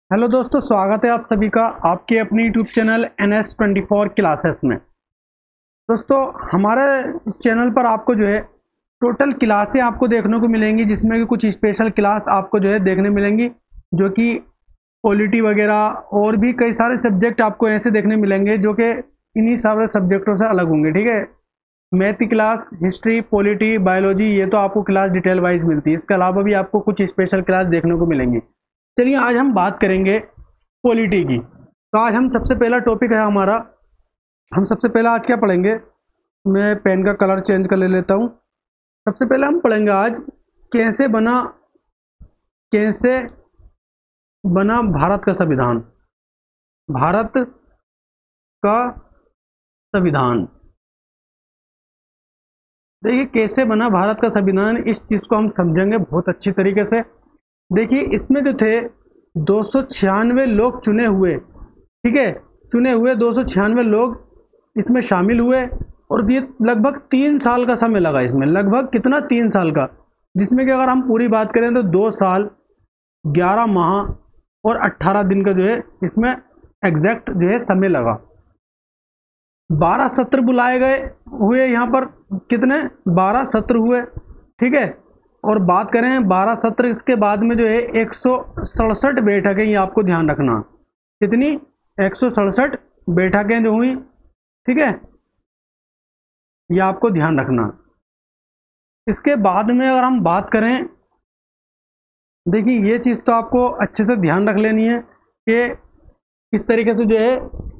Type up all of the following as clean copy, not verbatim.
Hello दोस्तों, स्वागत है आप सभी का आपके अपनी यूट्यूब चैनल NS24 क्लासेस में। दोस्तों, हमारे इस चैनल पर आपको जो है टोटल क्लासें आपको देखने को मिलेंगी, जिसमें कि कुछ स्पेशल क्लास आपको जो है देखने मिलेंगी, जो कि पॉलिटी वगैरह और भी कई सारे सब्जेक्ट आपको ऐसे देखने मिलेंगे जो कि इन्हीं सारे सब्जेक्टों से अलग होंगे। ठीक है, मैथ की क्लास, हिस्ट्री, पॉलिटी, बायोलॉजी, ये तो आपको क्लास डिटेल वाइज मिलती है। इसके अलावा भी आपको कुछ स्पेशल क्लास देखने को मिलेंगी। चलिए, आज हम बात करेंगे पॉलिटी की। तो आज हम सबसे पहला टॉपिक है हमारा, हम सबसे पहला आज क्या पढ़ेंगे, मैं पेन का कलर चेंज कर ले लेता हूँ। सबसे पहले हम पढ़ेंगे आज कैसे बना भारत का संविधान। भारत का संविधान, देखिए कैसे बना भारत का संविधान, इस चीज को हम समझेंगे बहुत अच्छी तरीके से। देखिए, इसमें जो थे 296 लोग चुने हुए, ठीक है, चुने हुए 296 लोग इसमें शामिल हुए, और ये लगभग 3 साल का समय लगा इसमें। लगभग कितना, 3 साल का, जिसमें कि अगर हम पूरी बात करें तो 2 साल 11 माह और 18 दिन का जो है इसमें एग्जैक्ट जो है समय लगा। 12 सत्र बुलाए गए हुए यहाँ पर, कितने, 12 सत्र हुए, ठीक है। और बात करें 12 सत्र, इसके बाद में जो है 167 बैठकें, ये आपको ध्यान रखना, कितनी, 167 बैठकें जो हुई, ठीक है, ये आपको ध्यान रखना। इसके बाद में अगर हम बात करें, देखिए ये चीज तो आपको अच्छे से ध्यान रख लेनी है कि इस तरीके से जो है,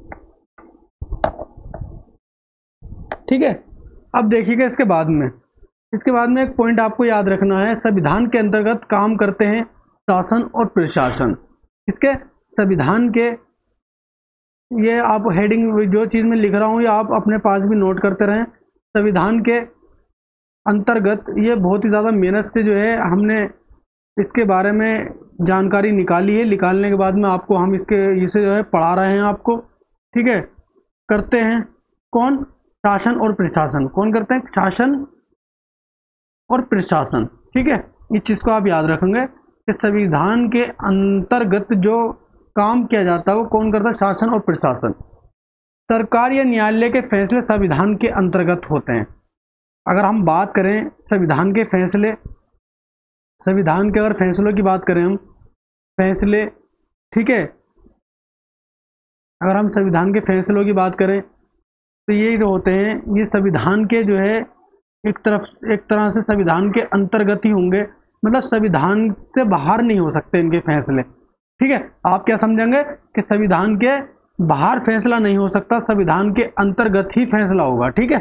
ठीक है। अब देखिएगा इसके बाद में एक पॉइंट आपको याद रखना है, संविधान के अंतर्गत काम करते हैं शासन और प्रशासन। इसके संविधान के, ये आप हेडिंग जो चीज में लिख रहा हूँ ये आप अपने पास भी नोट करते रहें। संविधान के अंतर्गत ये बहुत ही ज़्यादा मेहनत से जो है हमने इसके बारे में जानकारी निकाली है। निकालने के बाद में आपको हम इसे जो है पढ़ा रहे हैं आपको, ठीक है। करते हैं कौन, शासन और प्रशासन। कौन करते हैं, शासन और प्रशासन, ठीक है। इस चीज को आप याद रखेंगे कि संविधान के अंतर्गत जो काम किया जाता है वो कौन करता है, शासन और प्रशासन। सरकार या न्यायालय के फैसले संविधान के अंतर्गत होते हैं। अगर हम बात करें संविधान के फैसले, संविधान के अगर फैसलों की बात करें हम, फैसले, ठीक है, अगर हम संविधान के फैसलों की बात करें तो ये जो होते हैं ये संविधान के जो है एक तरह से संविधान के अंतर्गत ही होंगे, मतलब संविधान से बाहर नहीं हो सकते इनके फैसले, ठीक है। आप क्या समझेंगे कि संविधान के बाहर फैसला नहीं हो सकता, संविधान के अंतर्गत ही फैसला होगा, ठीक है।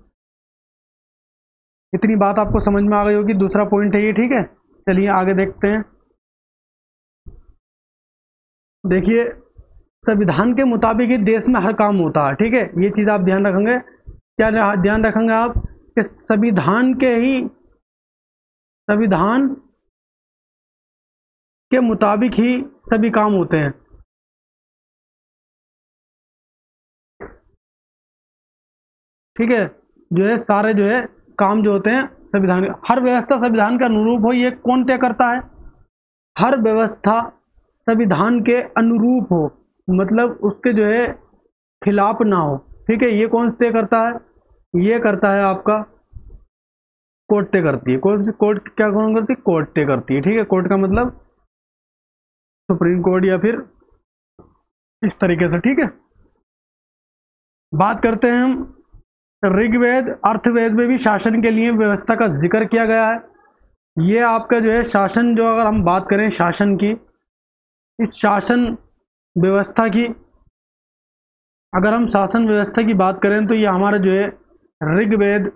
इतनी बात आपको समझ में आ गई होगी। दूसरा पॉइंट है ये, ठीक है। चलिए आगे देखते हैं। देखिए, संविधान के मुताबिक ही देश में हर काम होता है, ठीक है। ये चीज आप ध्यान रखेंगे। क्या ध्यान रखेंगे आप कि संविधान के मुताबिक ही सभी काम होते हैं, ठीक है। जो है सारे जो है काम जो होते हैं संविधान, हर व्यवस्था संविधान के अनुरूप हो, ये कौन तय करता है, हर व्यवस्था संविधान के अनुरूप हो, मतलब उसके जो है खिलाफ ना हो, ठीक है। ये कौन तय करता है, ये करता है आपका कोर्ट तय करती है। कोर्ट क्या कौन करती है, कोर्ट तय करती है, ठीक है। कोर्ट का मतलब सुप्रीम कोर्ट या फिर इस तरीके से, ठीक है। बात करते हैं हम ऋग्वेद, अर्थवेद में भी शासन के लिए व्यवस्था का जिक्र किया गया है। ये आपका जो है शासन, जो अगर हम बात करें शासन की, इस शासन व्यवस्था की, अगर हम शासन व्यवस्था की बात करें तो ये हमारा जो है ऋग्वेद,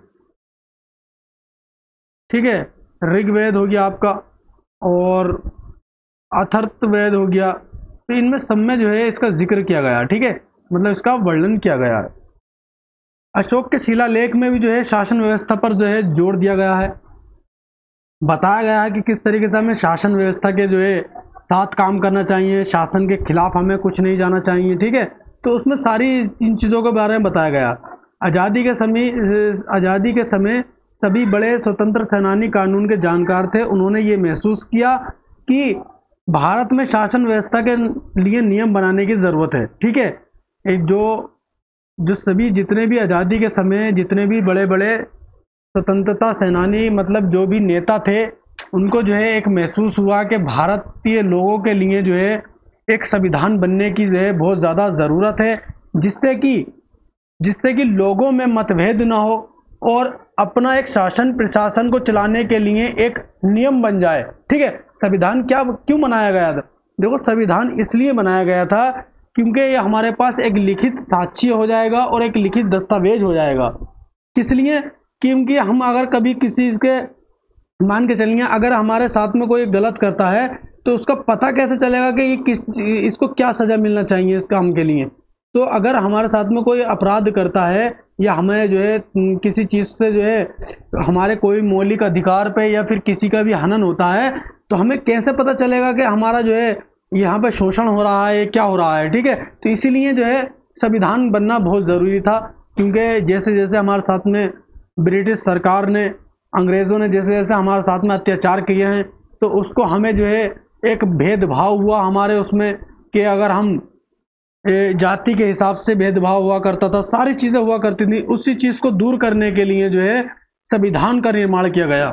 ठीक है, ऋग्वेद हो गया आपका, और अथर्ववेद हो गया। तो इनमें सब में जो है इसका जिक्र किया गया, ठीक है, मतलब इसका वर्णन किया गया है। अशोक के शिलालेख में भी जो है शासन व्यवस्था पर जो है जोर दिया गया है, बताया गया है कि किस तरीके से हमें शासन व्यवस्था के जो है साथ काम करना चाहिए, शासन के खिलाफ हमें कुछ नहीं जाना चाहिए, ठीक है। तो उसमें सारी इन चीज़ों के बारे में बताया गया। आज़ादी के समय सभी बड़े स्वतंत्र सेनानी कानून के जानकार थे। उन्होंने ये महसूस किया कि भारत में शासन व्यवस्था के लिए नियम बनाने की ज़रूरत है। ठीक है, एक जो सभी जितने भी आज़ादी के समय जितने भी बड़े बड़े स्वतंत्रता सेनानी मतलब जो भी नेता थे, उनको जो है एक महसूस हुआ कि भारतीय लोगों के लिए जो है एक संविधान बनने की जो है बहुत ज़्यादा ज़रूरत है, जिससे कि लोगों में मतभेद ना हो और अपना एक शासन प्रशासन को चलाने के लिए एक नियम बन जाए। ठीक है, संविधान क्यों बनाया गया था? देखो, संविधान इसलिए बनाया गया था क्योंकि ये हमारे पास एक लिखित साक्ष्य हो जाएगा और एक लिखित दस्तावेज हो जाएगा। किस लिए? क्योंकि हम अगर कभी किसी के मान के चलिए अगर हमारे साथ में कोई गलत करता है तो उसका पता कैसे चलेगा कि इसको क्या सज़ा मिलना चाहिए इस काम के लिए। तो अगर हमारे साथ में कोई अपराध करता है या हमें जो है किसी चीज़ से जो है हमारे कोई मौलिक अधिकार पे या फिर किसी का भी हनन होता है, तो हमें कैसे पता चलेगा कि हमारा जो है यहाँ पे शोषण हो रहा है, क्या हो रहा है। ठीक है, तो इसीलिए जो है संविधान बनना बहुत ज़रूरी था, क्योंकि जैसे जैसे हमारे साथ में ब्रिटिश सरकार ने, अंग्रेज़ों ने जैसे जैसे हमारे साथ में अत्याचार किए हैं, तो उसको हमें जो है एक भेदभाव हुआ हमारे उसमें कि अगर हम जाति के हिसाब से भेदभाव हुआ करता था, सारी चीज़ें हुआ करती थी। उसी चीज़ को दूर करने के लिए जो है संविधान का निर्माण किया गया।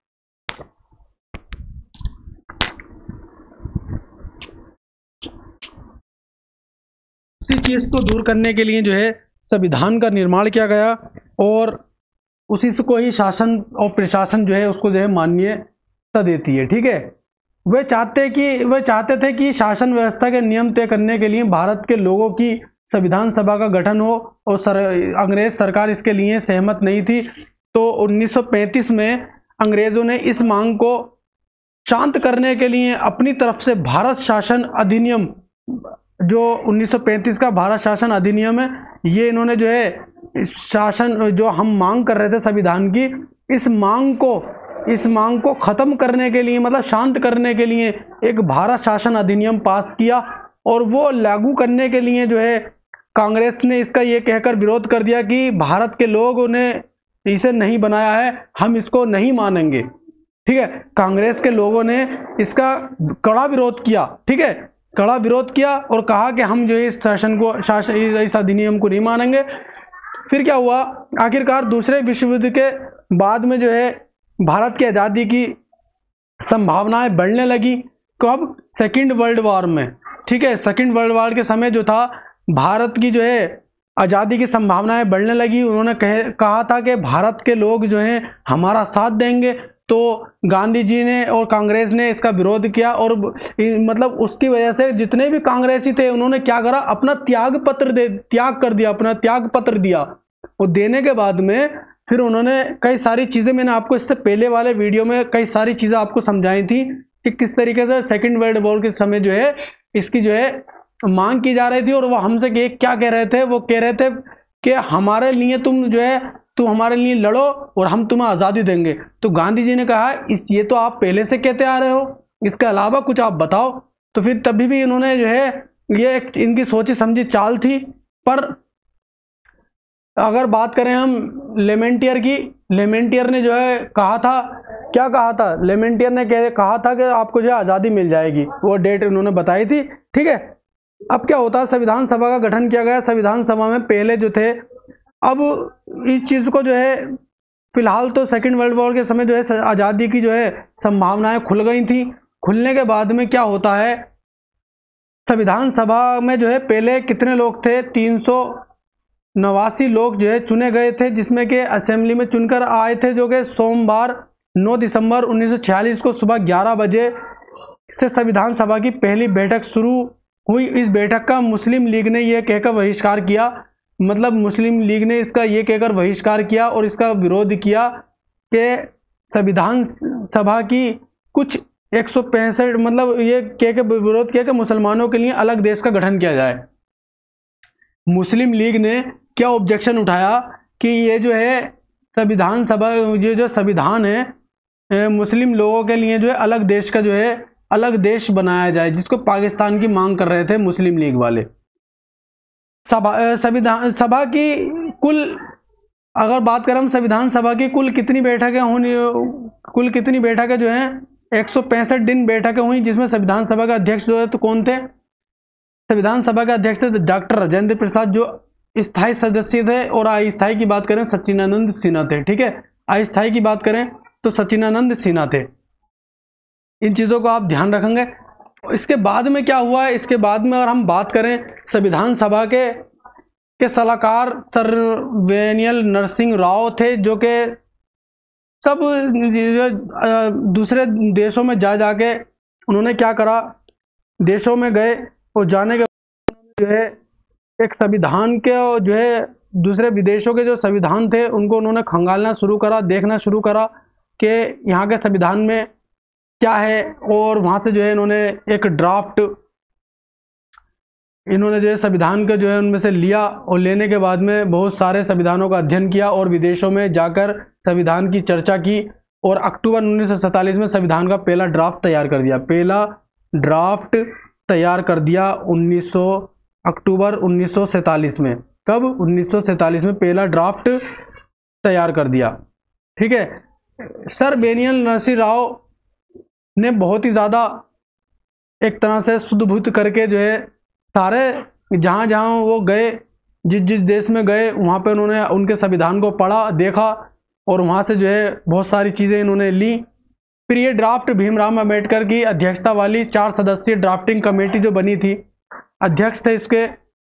उसी चीज़ को दूर करने के लिए जो है संविधान का निर्माण किया गया और उसी से को ही शासन और प्रशासन जो है उसको जो है मान्यता देती है। ठीक है, वे चाहते थे कि शासन व्यवस्था के नियम तय करने के लिए भारत के लोगों की संविधान सभा का गठन हो और अंग्रेज सरकार इसके लिए सहमत नहीं थी। तो 1935 में अंग्रेजों ने इस मांग को शांत करने के लिए अपनी तरफ से भारत शासन अधिनियम, जो 1935 का भारत शासन अधिनियम है, ये इन्होंने जो है शासन जो हम मांग कर रहे थे संविधान की, इस मांग को खत्म करने के लिए मतलब शांत करने के लिए एक भारत शासन अधिनियम पास किया और वो लागू करने के लिए जो है कांग्रेस ने इसका ये कहकर विरोध कर दिया कि भारत के लोगों ने इसे नहीं बनाया है, हम इसको नहीं मानेंगे। ठीक है, कांग्रेस के लोगों ने इसका कड़ा विरोध किया। ठीक है, कड़ा विरोध किया और कहा कि हम जो है इस अधिनियम को नहीं मानेंगे। फिर क्या हुआ, आखिरकार दूसरे विश्व युद्ध के बाद में जो है भारत की आज़ादी की संभावनाएं बढ़ने लगी। कब? सेकेंड वर्ल्ड वॉर में। ठीक है, सेकेंड वर्ल्ड वॉर के समय जो था भारत की जो है आज़ादी की संभावनाएं बढ़ने लगी। उन्होंने कहा था कि भारत के लोग जो हैं हमारा साथ देंगे। तो गांधी जी ने और कांग्रेस ने इसका विरोध किया और मतलब उसकी वजह से जितने भी कांग्रेसी थे उन्होंने क्या करा, अपना त्याग कर दिया, अपना त्याग पत्र दिया। और देने के बाद में फिर उन्होंने कई सारी चीज़ें, मैंने आपको इससे पहले वाले वीडियो में कई सारी चीज़ें आपको समझाई थी कि किस तरीके से सेकेंड वर्ल्ड वॉर के समय जो है इसकी जो है मांग की जा रही थी। और वो हमसे क्या कह रहे थे, वो कह रहे थे कि हमारे लिए तुम हमारे लिए लड़ो और हम तुम्हें आज़ादी देंगे। तो गांधी जी ने कहा ये तो आप पहले से कहते आ रहे हो, इसके अलावा कुछ आप बताओ। तो फिर तभी भी इन्होंने जो है ये एक इनकी सोची समझी चाल थी। पर अगर बात करें हम लेमेंटियर की, लेमेंटियर ने जो है कहा था, क्या कहा था, लेमेंटियर ने कहा था कि आपको जो है आज़ादी मिल जाएगी, वो डेट उन्होंने बताई थी। ठीक है, अब क्या होता है, संविधान सभा का गठन किया गया। संविधान सभा में पहले जो थे, अब इस चीज़ को जो है फिलहाल तो सेकेंड वर्ल्ड वॉर के समय जो है आज़ादी की जो है संभावनाएं खुल गई थी। खुलने के बाद में क्या होता है, संविधान सभा में जो है पहले कितने लोग थे, 389 लोग जो है चुने गए थे, जिसमें कि असेंबली में चुनकर आए थे, जो कि सोमवार 9 दिसंबर 1946 को सुबह 11 बजे से संविधान सभा की पहली बैठक शुरू हुई। इस बैठक का मुस्लिम लीग ने यह कहकर बहिष्कार किया, मतलब मुस्लिम लीग ने इसका ये कहकर बहिष्कार किया और इसका विरोध किया कि संविधान सभा की कुछ 165 मतलब ये कह के विरोध किया कि मुसलमानों के लिए अलग देश का गठन किया जाए। मुस्लिम लीग ने क्या ऑब्जेक्शन उठाया कि ये जो है संविधान सभा, ये जो संविधान है मुस्लिम लोगों के लिए जो है अलग देश का जो है अलग देश बनाया जाए, जिसको पाकिस्तान की मांग कर रहे थे मुस्लिम लीग वाले। संविधान सभा की कुल अगर बात करें हम, संविधान सभा की कुल कितनी बैठकें होनी, कुल कितनी बैठकें जो हैं 165 दिन बैठकें हुई, जिसमें संविधान सभा के अध्यक्ष जो है तो कौन थे? संविधान सभा के अध्यक्ष थे डॉक्टर राजेंद्र प्रसाद जो स्थायी सदस्य थे, और अस्थायी की बात करें सच्चिदानंद सिन्हा थे। ठीक है, अस्थायी की बात करें तो सच्चिदानंद सिन्हा थे। इन चीजों को आप ध्यान रखेंगे। इसके बाद में क्या हुआ है, इसके बाद में अगर हम बात करें संविधान सभा के सलाहकार सर वेनियल नरसिंह राव थे, जो के सब दूसरे देशों में जाके उन्होंने क्या करा, देशों में गए और जाने के बाद जो है एक संविधान के जो है दूसरे विदेशों के जो संविधान थे उनको उन्होंने खंगालना शुरू करा, देखना शुरू करा कि यहाँ के संविधान में क्या है, और वहाँ से जो है इन्होंने एक ड्राफ्ट इन्होंने जो है संविधान के जो है उनमें से लिया, और लेने के बाद में बहुत सारे संविधानों का अध्ययन किया और विदेशों में जाकर संविधान की चर्चा की, और अक्टूबर 1947 में संविधान का पहला ड्राफ्ट तैयार कर दिया। पहला ड्राफ्ट तैयार कर दिया अक्टूबर 1947 में। कब? 1947 में पहला ड्राफ्ट तैयार कर दिया। ठीक है, सर वेनियल नरसिंह राव ने बहुत ही ज़्यादा एक तरह से शुद्ध-बुद्ध करके जो है सारे जहाँ जहाँ वो गए, जिस जिस देश में गए वहाँ पे उन्होंने उनके संविधान को पढ़ा, देखा, और वहाँ से जो है बहुत सारी चीज़ें इन्होंने ली। फिर ये ड्राफ्ट भीमराव अम्बेडकर की अध्यक्षता वाली 4 सदस्यीय ड्राफ्टिंग कमेटी जो बनी थी, अध्यक्ष थे इसके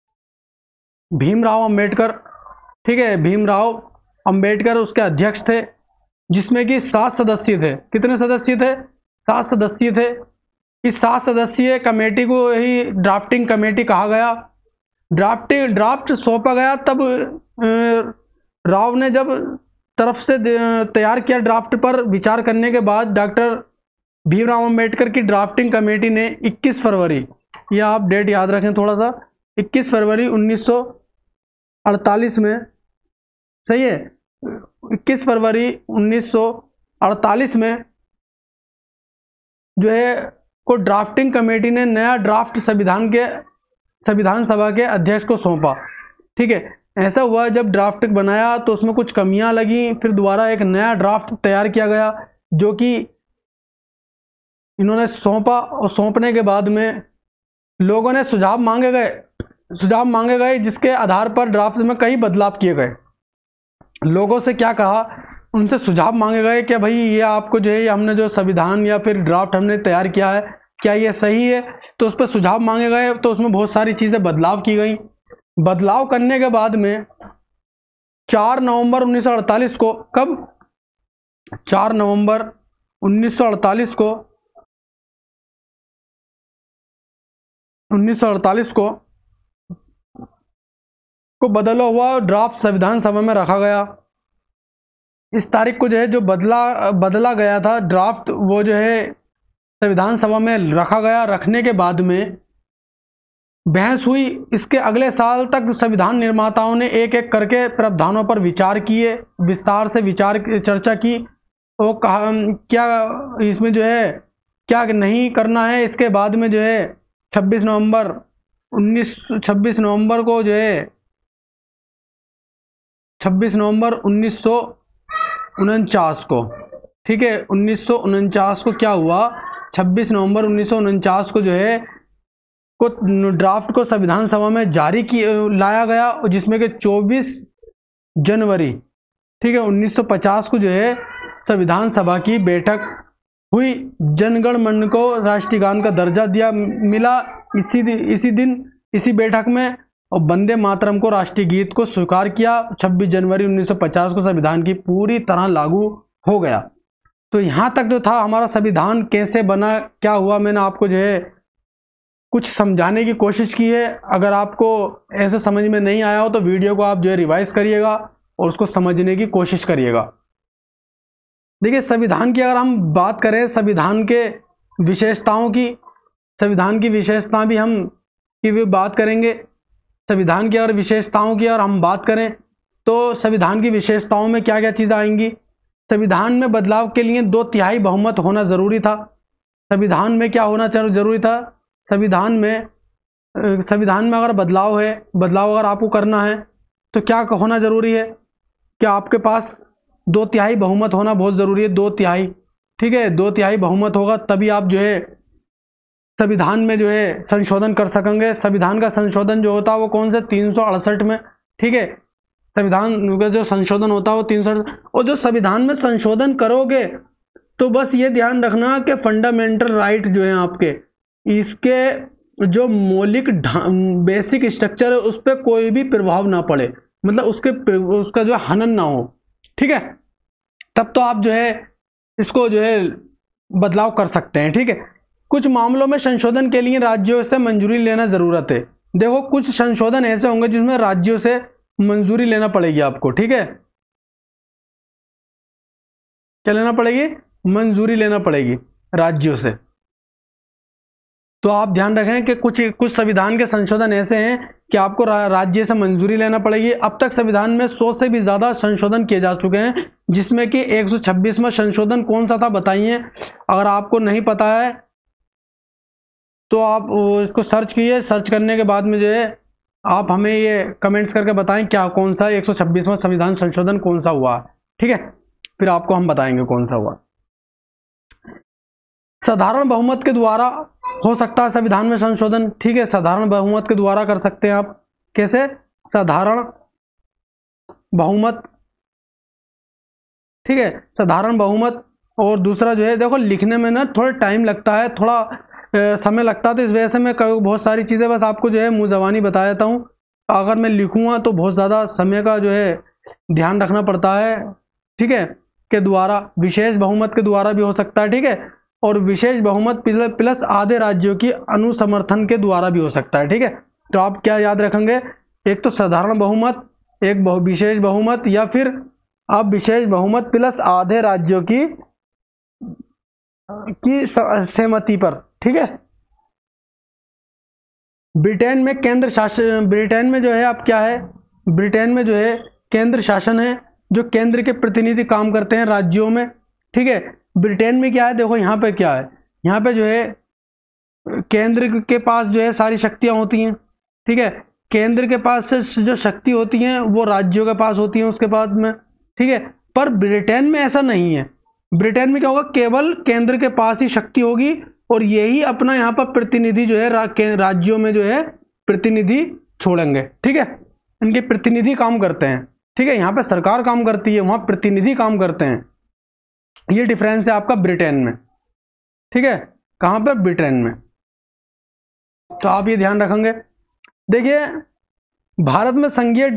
भीमराव अम्बेडकर। ठीक है, भीमराव अम्बेडकर उसके अध्यक्ष थे, जिसमें कि 7 सदस्य थे। कितने सदस्य थे? 7 सदस्य थे। इस 7 सदस्यीय कमेटी को ही ड्राफ्टिंग कमेटी कहा गया। ड्राफ्ट सौंपा गया तब राव ने जब तरफ से तैयार किया ड्राफ्ट पर विचार करने के बाद डॉक्टर भीमराव अम्बेडकर की ड्राफ्टिंग कमेटी ने 21 फरवरी, यह आप डेट याद रखें थोड़ा सा, 21 फरवरी 1948 में, सही है, 21 फरवरी 1948 में जो है को ड्राफ्टिंग कमेटी ने नया ड्राफ्ट संविधान सभा के अध्यक्ष को सौंपा। ठीक है, ऐसा हुआ जब ड्राफ्ट बनाया तो उसमें कुछ कमियां लगी, फिर दोबारा एक नया ड्राफ्ट तैयार किया गया जो कि इन्होंने सौंपा, और सौंपने के बाद में लोगों ने सुझाव मांगे गए जिसके आधार पर ड्राफ्ट में कई बदलाव किए गए। लोगों से क्या कहा, उनसे सुझाव मांगे गए कि भाई ये आपको जो है हमने जो संविधान या फिर ड्राफ्ट हमने तैयार किया है क्या ये सही है, तो उस पर सुझाव मांगे गए, तो उसमें बहुत सारी चीज़ें बदलाव की गई। बदलाव करने के बाद में 4 नवंबर 1948 को, कब? 4 नवंबर 1948 को बदला हुआ ड्राफ्ट संविधान सभा में रखा गया। इस तारीख को जो है जो बदला गया था ड्राफ्ट, वो जो है संविधान सभा में रखा गया। रखने के बाद में बहस हुई। इसके अगले साल तक संविधान निर्माताओं ने एक एक करके प्रावधानों पर विचार किए, विस्तार से चर्चा की, और कहा क्या इसमें जो है क्या नहीं करना है। इसके बाद में जो है 26 नवंबर को जो है 26 नवंबर 1949 को, ठीक है, 1949 को क्या हुआ, 26 नवंबर 1949 को जो है को ड्राफ्ट को संविधान सभा में लाया गया, जिसमें कि 24 जनवरी, ठीक है, 1950 को जो है संविधान सभा की बैठक हुई। जनगण मन को राष्ट्रीय गान का दर्जा मिला इसी बैठक में, और वंदे मातरम को राष्ट्रीय गीत को स्वीकार किया। 26 जनवरी 1950 को संविधान की पूरी तरह लागू हो गया। तो यहाँ तक जो था हमारा संविधान कैसे बना, क्या हुआ, मैंने आपको जो है कुछ समझाने की कोशिश की है। अगर आपको ऐसे समझ में नहीं आया हो तो वीडियो को आप जो है रिवाइज करिएगा और उसको समझने की कोशिश करिएगा। देखिए, संविधान की अगर हम बात करें, संविधान के विशेषताओं की, संविधान की विशेषता भी हम की बात करेंगे। संविधान की अगर विशेषताओं की अगर हम बात करें तो संविधान की विशेषताओं में क्या क्या चीज़ें आएंगी। संविधान में बदलाव के लिए 2/3 बहुमत होना जरूरी था। संविधान में क्या होना जरूरी था, संविधान में अगर बदलाव अगर आपको करना है तो क्या होना जरूरी है, क्या आपके पास 2/3 बहुमत होना बहुत ज़रूरी है। 2/3 ठीक है, 2/3 बहुमत होगा तभी आप जो है संविधान में जो है संशोधन कर सकेंगे। संविधान का संशोधन जो होता है वो कौन सा, 368 में, ठीक है, संविधान का जो संशोधन होता है वो 368। और जो संविधान में संशोधन करोगे तो बस ये ध्यान रखना कि फंडामेंटल राइट जो है आपके, इसके जो मौलिक बेसिक स्ट्रक्चर है उस पर कोई भी प्रभाव ना पड़े, मतलब उसका जो हनन ना हो, ठीक है, तब तो आप जो है इसको जो है बदलाव कर सकते हैं, ठीक है। कुछ मामलों में संशोधन के लिए राज्यों से मंजूरी लेना जरूरत है। देखो कुछ संशोधन ऐसे होंगे जिसमें राज्यों से मंजूरी लेना पड़ेगी आपको, ठीक है, क्या लेना पड़ेगी, मंजूरी लेना पड़ेगी राज्यों से। तो आप ध्यान रखें कि कुछ संविधान के संशोधन ऐसे हैं कि आपको राज्य से मंजूरी लेना पड़ेगी। अब तक संविधान में 100 से भी ज्यादा संशोधन किए जा चुके हैं, जिसमें कि 126वां संशोधन कौन सा था बताइए। अगर आपको नहीं पता है तो आप इसको सर्च कीजिए, सर्च करने के बाद में जो है आप हमें ये कमेंट्स करके बताएं क्या कौन सा 126वां संविधान संशोधन कौन सा हुआ, ठीक है, फिर आपको हम बताएंगे कौन सा हुआ। साधारण बहुमत के द्वारा हो सकता है संविधान में संशोधन, ठीक है, साधारण बहुमत के द्वारा कर सकते हैं आप। कैसे, साधारण बहुमत, ठीक है, साधारण बहुमत। और दूसरा जो है देखो लिखने में ना थोड़ा टाइम लगता है, थोड़ा समय लगता है, तो इस वजह से मैं बहुत सारी चीज़ें बस आपको जो है मुँह ज़बानी बता देता हूँ। अगर मैं लिखूँगा तो बहुत ज़्यादा समय का जो है ध्यान रखना पड़ता है, ठीक है, के द्वारा, विशेष बहुमत के द्वारा भी हो सकता है, ठीक है, और विशेष बहुमत प्लस आधे राज्यों की अनुसमर्थन के द्वारा भी हो सकता है, ठीक है। तो आप क्या याद रखेंगे, एक तो साधारण बहुमत, एक विशेष बहुमत, या फिर आप विशेष बहुमत प्लस आधे राज्यों की सहमति पर, ठीक है। ब्रिटेन में केंद्र शासन, ब्रिटेन में जो है आप क्या है, ब्रिटेन में जो है केंद्र शासन है, जो केंद्र के प्रतिनिधि काम करते हैं राज्यों में, ठीक है। ब्रिटेन में क्या है, देखो यहाँ पे क्या है, यहाँ पे जो है केंद्र के पास जो है सारी शक्तियां होती हैं, ठीक है, केंद्र के पास से जो शक्ति होती हैं वो राज्यों के पास होती हैं उसके बाद में, ठीक है। पर ब्रिटेन में ऐसा नहीं है, ब्रिटेन में क्या होगा, केवल केंद्र के पास ही शक्ति होगी और यही अपना यहाँ पर प्रतिनिधि जो है राज्यों में जो है प्रतिनिधि छोड़ेंगे, ठीक है, इनके प्रतिनिधि काम करते हैं, ठीक है। यहाँ पे सरकार काम करती है, वहां प्रतिनिधि काम करते हैं, ये डिफरेंस है आपका ब्रिटेन में, ठीक है, कहां पे, ब्रिटेन में। तो आप ये ध्यान रखेंगे। देखिए भारत में संघीय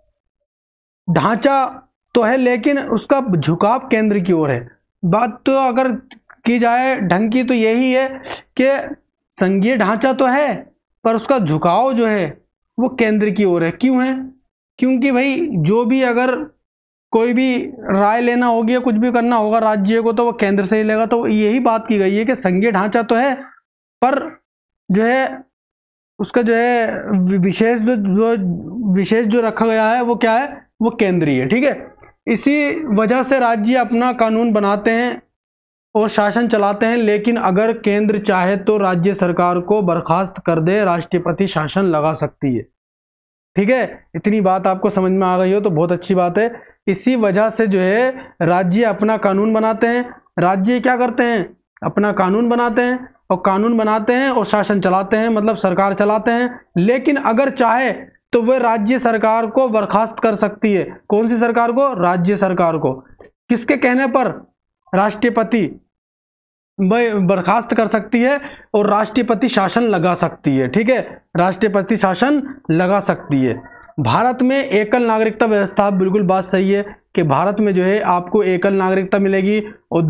ढांचा तो है लेकिन उसका झुकाव केंद्र की ओर है। बात तो अगर की जाए ढंग की तो यही है कि संघीय ढांचा तो है पर उसका झुकाव जो है वो केंद्र की ओर है। क्यों है, क्योंकि भाई जो भी अगर कोई भी राय लेना होगी या कुछ भी करना होगा राज्य को तो वो केंद्र से ही लेगा। तो यही बात की गई है कि संघीय ढांचा तो है पर जो है उसका जो है विशेष जो रखा गया है वो क्या है, वो केंद्रीय, ठीक है। इसी वजह से राज्य अपना कानून बनाते हैं और शासन चलाते हैं, लेकिन अगर केंद्र चाहे तो राज्य सरकार को बर्खास्त कर दे, राष्ट्रपति शासन लगा सकती है, ठीक है। इतनी बात आपको समझ में आ गई हो तो बहुत अच्छी बात है। इसी वजह से जो है राज्य अपना कानून बनाते हैं, राज्य क्या करते हैं, अपना कानून बनाते हैं और कानून बनाते हैं और शासन चलाते हैं, मतलब सरकार चलाते हैं। लेकिन अगर चाहे तो वह राज्य सरकार को बर्खास्त कर सकती है। कौन सी सरकार को, राज्य सरकार को, किसके कहने पर, राष्ट्रपति बर्खास्त कर सकती है और राष्ट्रपति शासन लगा सकती है, ठीक है, राष्ट्रपति शासन लगा सकती है। भारत में एकल नागरिकता व्यवस्था, बिल्कुल बात सही है कि भारत में जो है आपको एकल नागरिकता मिलेगी और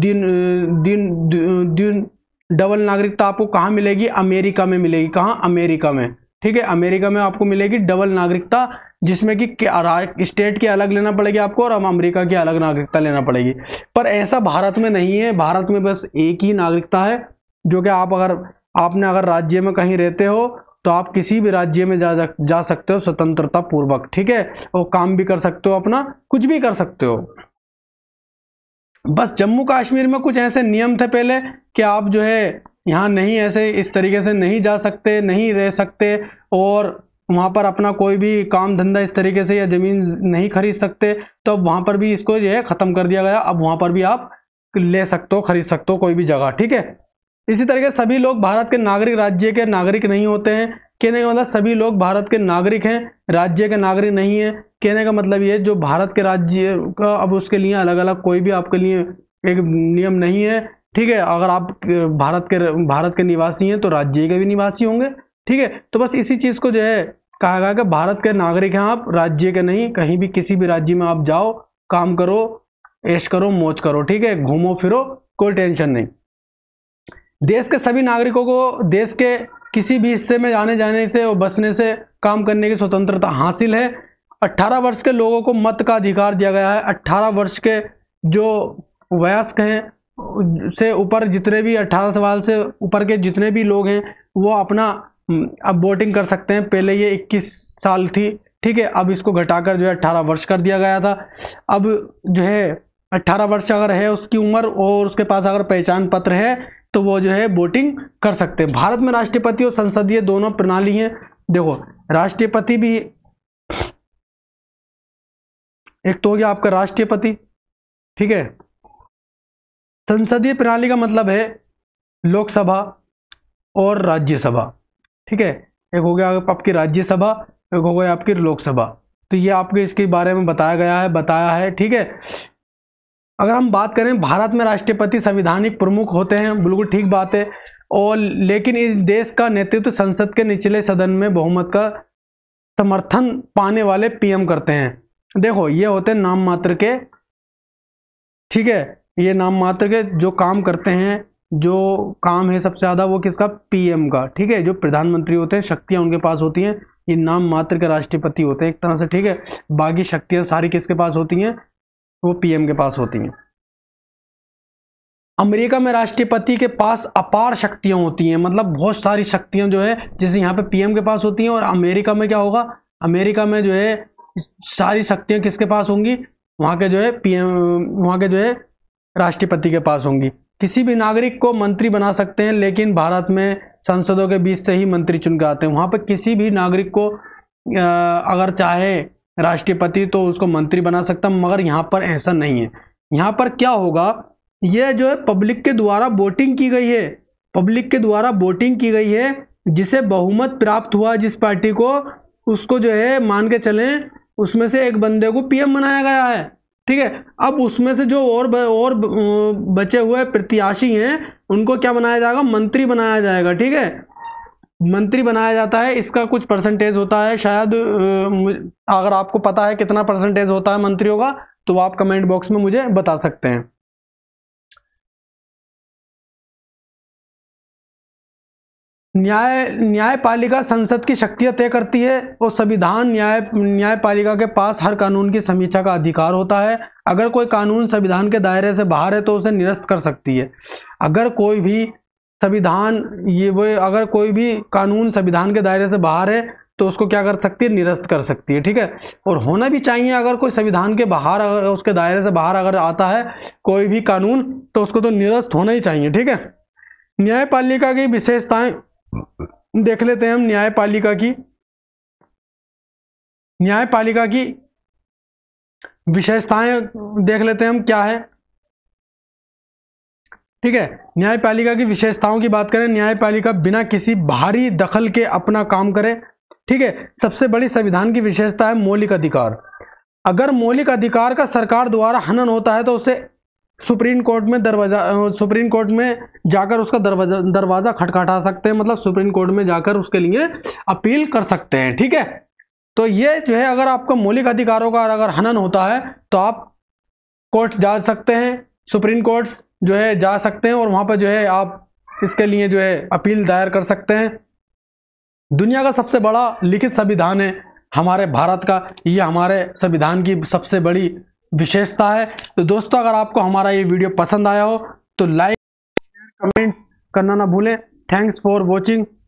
दिन डबल नागरिकता आपको कहाँ मिलेगी, अमेरिका में मिलेगी। कहाँ, अमेरिका में, ठीक है, अमेरिका में आपको मिलेगी डबल नागरिकता, जिसमें कि स्टेट की अलग लेना पड़ेगी आपको और अमेरिका की अलग नागरिकता लेना पड़ेगी। पर ऐसा भारत में नहीं है, भारत में बस एक ही नागरिकता है, जो कि आपने अगर राज्य में कहीं रहते हो तो आप किसी भी राज्य में जा सकते हो स्वतंत्रता पूर्वक, ठीक है, और काम भी कर सकते हो, अपना कुछ भी कर सकते हो। बस जम्मू कश्मीर में कुछ ऐसे नियम थे पहले कि आप जो है यहाँ नहीं, ऐसे इस तरीके से नहीं जा सकते, नहीं रह सकते, और वहाँ पर अपना कोई भी काम धंधा इस तरीके से या जमीन नहीं खरीद सकते। तो अब वहाँ पर भी इसको जो है ख़त्म कर दिया गया, अब वहाँ पर भी आप ले सकते हो, खरीद सकते हो कोई भी जगह, ठीक है। इसी तरीके सभी लोग भारत के नागरिक राज्य के नागरिक नहीं होते हैं। कहने का मतलब सभी लोग भारत के नागरिक हैं, राज्य के नागरिक नहीं है। कहने का मतलब ये जो भारत के राज्य का, अब उसके लिए अलग अलग कोई भी आपके लिए एक नियम नहीं है, ठीक है। अगर आप भारत के निवासी हैं तो राज्य के भी निवासी होंगे, ठीक है। तो बस इसी चीज को जो है कहा गया कि भारत के नागरिक हैं आप, राज्य के नहीं। कहीं भी किसी भी राज्य में आप जाओ, काम करो, ऐश करो, मौज करो, ठीक है, घूमो फिरो, कोई टेंशन नहीं। देश के सभी नागरिकों को देश के किसी भी हिस्से में आने जाने से और बसने से, काम करने की स्वतंत्रता हासिल है। 18 वर्ष के लोगों को मत का अधिकार दिया गया है। 18 वर्ष के जो वयस्क हैं से ऊपर जितने भी 18 साल से ऊपर के जितने भी लोग हैं वो अपना अब वोटिंग कर सकते हैं। पहले ये 21 साल थी, ठीक है, अब इसको घटाकर जो है 18 वर्ष कर दिया गया था। अब जो है 18 वर्ष अगर है उसकी उम्र और उसके पास अगर पहचान पत्र है तो वो जो है वोटिंग कर सकते हैं। भारत में राष्ट्रपति और संसदीय दोनों प्रणाली हैं। देखो, राष्ट्रपति भी एक तो हो गया आपका राष्ट्रपति, ठीक है। संसदीय प्रणाली का मतलब है लोकसभा और राज्यसभा, ठीक है। एक हो गया आपकी राज्यसभा, एक हो गया आपकी लोकसभा। तो ये आपके इसके बारे में बताया है, ठीक है। अगर हम बात करें भारत में राष्ट्रपति संवैधानिक प्रमुख होते हैं, बिल्कुल ठीक बात है। और लेकिन इस देश का नेतृत्व संसद के निचले सदन में बहुमत का समर्थन पाने वाले पीएम करते हैं। देखो, ये होते हैं नाम मात्र के, ठीक है, ये नाम मात्र के जो काम करते हैं, जो काम है सबसे ज्यादा वो किसका, पीएम का, ठीक है। जो प्रधानमंत्री होते हैं शक्तियां उनके पास होती हैं, ये नाम मात्र के राष्ट्रपति होते हैं एक तरह से, ठीक है। बाकी शक्तियां सारी किसके पास होती हैं, वो पीएम के पास होती हैं। अमेरिका में राष्ट्रपति के पास अपार शक्तियां होती हैं, मतलब बहुत सारी शक्तियां जो है जैसे यहाँ पे पीएम के पास होती हैं। और अमेरिका में क्या होगा, अमेरिका में जो है सारी शक्तियां किसके पास होंगी, वहां के जो है पीएम, वहां के जो है राष्ट्रपति के पास होंगी। किसी भी नागरिक को मंत्री बना सकते हैं, लेकिन भारत में सांसदों के बीच से ही मंत्री चुन के आते हैं। वहां पर किसी भी नागरिक को अगर चाहे राष्ट्रपति तो उसको मंत्री बना सकता, मगर यहाँ पर ऐसा नहीं है। यहाँ पर क्या होगा, ये जो है पब्लिक के द्वारा वोटिंग की गई है, पब्लिक के द्वारा वोटिंग की गई है, जिसे बहुमत प्राप्त हुआ जिस पार्टी को, उसको जो है मान के चलें उसमें से एक बंदे को पीएम बनाया गया है, ठीक है। अब उसमें से जो और बचे हुए प्रत्याशी हैं उनको क्या बनाया जाएगा, मंत्री बनाया जाएगा, ठीक है, मंत्री बनाया जाता है। इसका कुछ परसेंटेज होता है शायद, अगर आपको पता है कितना परसेंटेज होता है मंत्रियों का तो आप कमेंट बॉक्स में मुझे बता सकते हैं। न्यायपालिका संसद की शक्तियां तय करती है और संविधान न्यायपालिका के पास हर कानून की समीक्षा का अधिकार होता है। अगर कोई कानून संविधान के दायरे से बाहर है तो उसे निरस्त कर सकती है। अगर कोई भी अगर कोई भी कानून संविधान के दायरे से बाहर है तो उसको क्या कर सकती है, निरस्त कर सकती है, ठीक है। और होना भी चाहिए, अगर कोई संविधान के बाहर, अगर उसके दायरे से बाहर अगर आता है कोई भी कानून तो उसको तो निरस्त होना ही चाहिए, ठीक है। न्यायपालिका की विशेषताएं देख लेते हैं हम। न्यायपालिका की विशेषताएं देख लेते हैं हम क्या है, ठीक है। न्यायपालिका की विशेषताओं की बात करें, न्यायपालिका बिना किसी बाहरी दखल के अपना काम करे, ठीक है। सबसे बड़ी संविधान की विशेषता है मौलिक अधिकार। अगर मौलिक अधिकार का सरकार द्वारा हनन होता है तो उसे सुप्रीम कोर्ट में जाकर उसका दरवाजा खटखटा सकते हैं, मतलब सुप्रीम कोर्ट में जाकर उसके लिए अपील कर सकते हैं, ठीक है। तो ये जो है अगर आपका मौलिक अधिकारों का अगर हनन होता है तो आप कोर्ट जा सकते हैं, सुप्रीम कोर्ट जो है जा सकते हैं, और वहां पर जो है आप इसके लिए जो है अपील दायर कर सकते हैं। दुनिया का सबसे बड़ा लिखित संविधान है हमारे भारत का, ये हमारे संविधान की सबसे बड़ी विशेषता है। तो दोस्तों, अगर आपको हमारा ये वीडियो पसंद आया हो तो लाइक, कमेंट करना ना भूलें। Thanks for watching.